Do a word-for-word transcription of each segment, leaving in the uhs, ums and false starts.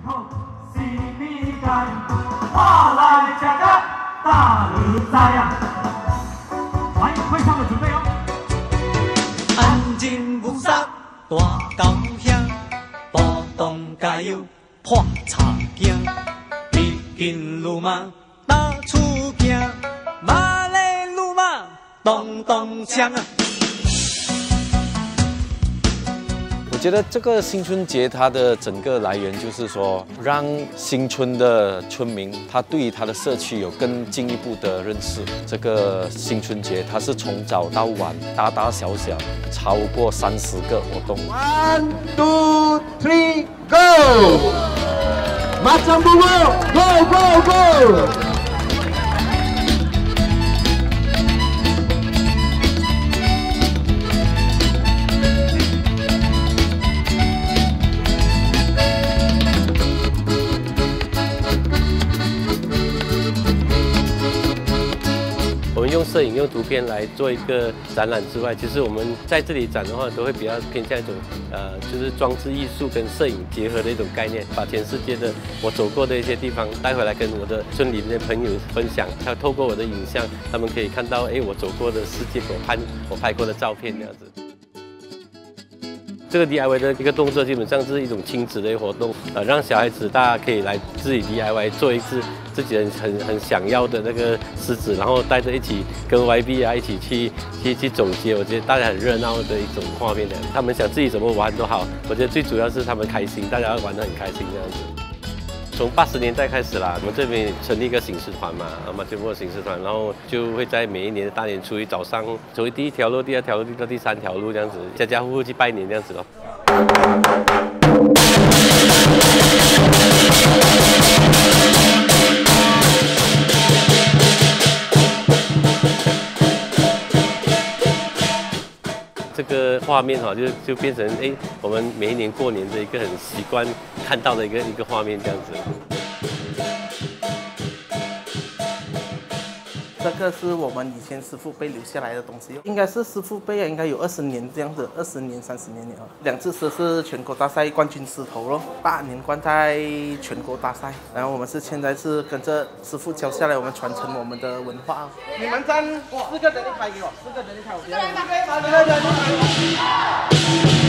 是你家，我来吃个大日子呀！欢迎会场的准备哦。 安静无杀大高兄，暴动加油破茶惊，逼近鲁马打出惊，马来鲁马咚咚锵啊！ 我觉得这个新春节它的整个来源就是说，让新村的村民他对他的社区有更进一步的认识。这个新春节它是从早到晚，大大小小超过三十个活动。 One, two, three, go! Macam bunga, go, go, go! 我们用摄影、用图片来做一个展览之外，其实我们在这里展的话，都会比较偏向一种呃，就是装置艺术跟摄影结合的一种概念，把全世界的我走过的一些地方带回来，跟我的村里的朋友分享。还有透过我的影像，他们可以看到，哎，我走过的世界，我拍我拍过的照片这样子。 这个 D I Y 的一个动作，基本上是一种亲子的一个活动，呃，让小孩子大家可以来自己 D I Y 做一次自己很很很想要的那个狮子，然后带着一起跟 Y B 啊一起去去去走街，我觉得大家很热闹的一种画面的。他们想自己怎么玩都好，我觉得最主要是他们开心，大家玩得很开心这样子。 从八十年代开始啦，我们这边成立一个醒狮团嘛，啊马丘波醒狮团，然后就会在每一年的大年初一早上，走第一条路、第二条路到第三条路这样子，家家户户去拜年这样子咯。这个画面哈，就就变成哎，我们每一年过年的一个很习惯看到的一个一个画面这样子。 这个是我们以前师傅辈留下来的东西，应该是师傅辈啊，应该有二十年这样子，二十年、三十年了。两次都是全国大赛冠军狮头咯，八年冠在全国大赛。然后我们是现在是跟着师傅教下来，我们传承我们的文化。你们站四个人一排给我，四个人一排我。四个人一排，四个人一排。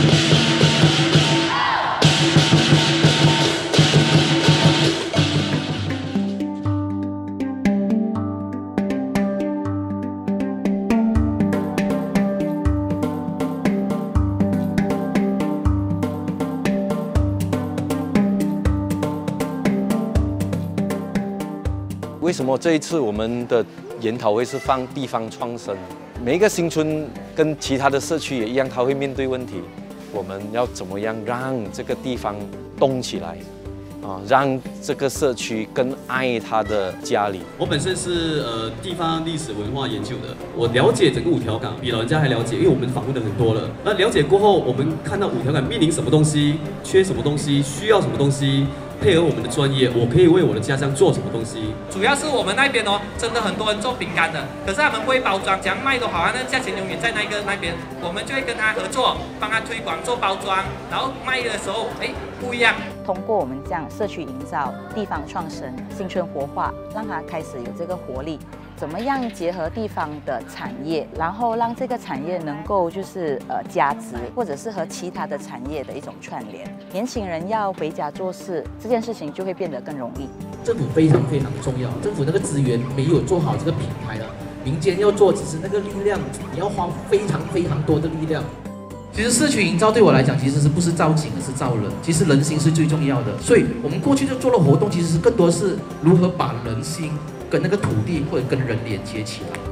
为什么这一次我们的研讨会是放地方创生？每一个新村跟其他的社区也一样，它会面对问题。我们要怎么样让这个地方动起来？啊，让这个社区更爱它的家里。 我本身是呃地方历史文化研究的，我了解整个五条港比老人家还了解，因为我们访问的很多了。那了解过后，我们看到五条港面临什么东西，缺什么东西，需要什么东西。 配合我们的专业，我可以为我的家乡做什么东西？ 主要是我们那边哦，真的很多人做饼干的，可是他们不会包装，怎样卖都好啊，那价钱永远在那个那边，我们就会跟他合作，帮他推广做包装，然后卖的时候，哎，不一样。 通过我们这样社区营造、地方创生、新村活化，让它开始有这个活力。 怎么样结合地方的产业，然后让这个产业能够就是呃加值，或者是和其他的产业的一种串联。年轻人要回家做事，这件事情就会变得更容易。 政府非常非常重要，政府那个资源没有做好这个品牌的，民间要做，其实那个力量你要花非常非常多的力量。 其实社区营造对我来讲，其实是不是造景，而是造人。其实人心是最重要的，所以我们过去就做的活动，其实是更多是如何把人心跟那个土地或者跟人连接起来。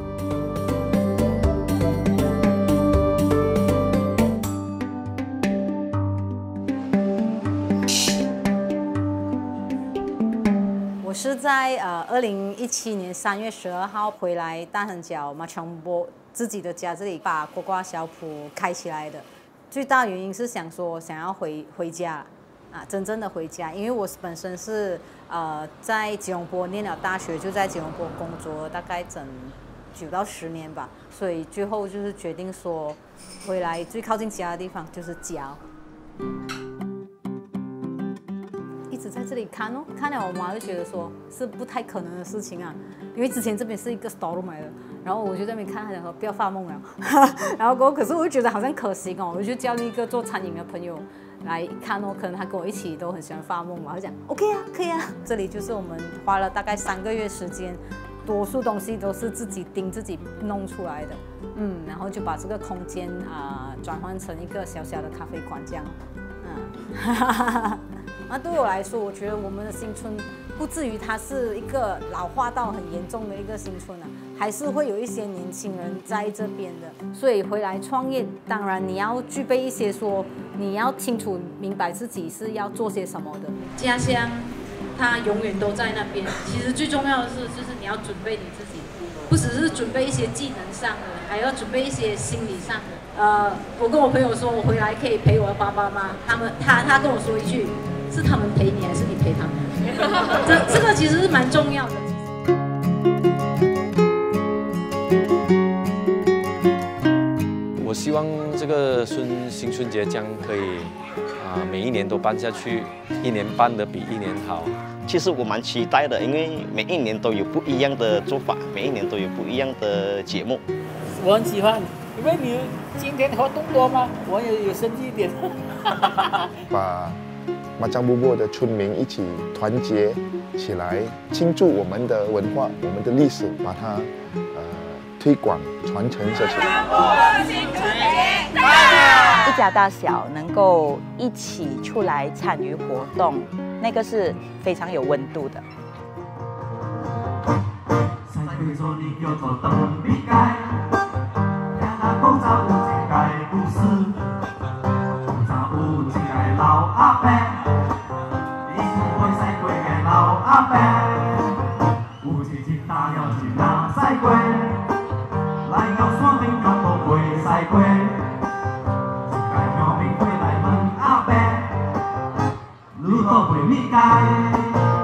我是在呃二零一七年三月十二号回来大藤角马强波自己的家这里，把呱呱小铺开起来的。最大原因是想说想要回回家，啊，真正的回家，因为我本身是呃在吉隆坡念了大学，就在吉隆坡工作大概整九到十年吧，所以最后就是决定说回来最靠近家的地方就是家。一直在这里看哦，看了我妈就觉得说是不太可能的事情啊，因为之前这边是一个 store 买的，然后我就在那边看，她讲说不要发梦了，然后过后可是我就觉得好像可行哦，我就叫那个做餐饮的朋友来看哦，可能他跟我一起都很喜欢发梦嘛，我就讲 OK 啊，可以啊，这里就是我们花了大概三个月时间。多数东西都是自己钉、自己弄出来的，嗯，然后就把这个空间啊、呃、转换成一个小小的咖啡馆这样，嗯，那对我来说，我觉得我们的新村不至于它是一个老化到很严重的一个新村啊，还是会有一些年轻人在这边的，所以回来创业，当然你要具备一些说，你要清楚明白自己是要做些什么的， 家乡。它永远都在那边。其实最重要的是，就是你要准备你自己，不只是准备一些技能上的，还要准备一些心理上的。呃，我跟我朋友说，我回来可以陪我的爸爸妈妈，他们他他跟我说一句，是他们陪你还是你陪他们？这这个其实是蛮重要的。 我希望这个春新春节将可以啊、呃、每一年都办下去，一年办得比一年好。 其实我蛮期待的，因为每一年都有不一样的做法，每一年都有不一样的节目。 我很喜欢，因为你今天活动多吗？我也有生气一点。 把麻将部落的村民一起团结起来，庆祝我们的文化、我们的历史，把它呃推广传承下去。 一家大小能够一起出来参与活动，那个是非常有温度的。 如何会理解？